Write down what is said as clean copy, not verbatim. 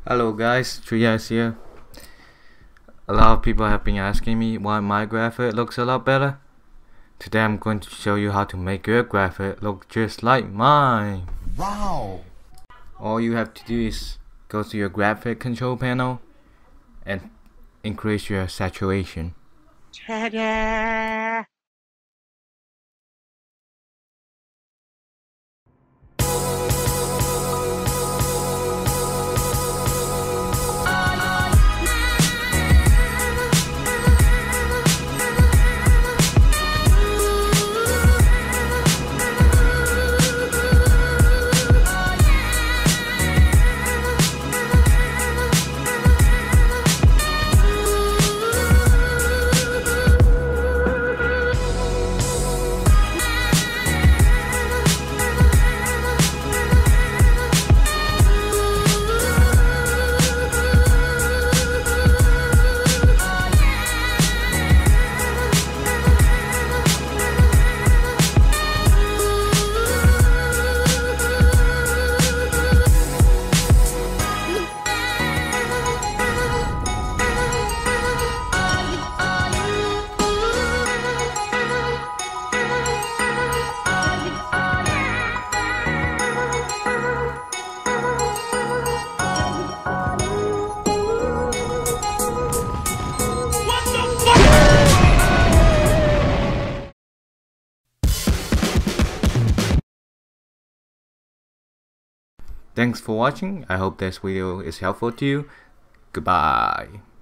Hello guys, Prettier here. A lot of people have been asking me why my graphic looks a lot better. Today I'm going to show you how to make your graphic look just like mine. Wow! All you have to do is go to your graphic control panel and increase your saturation. Ta-da! Thanks for watching. I hope this video is helpful to you. Goodbye.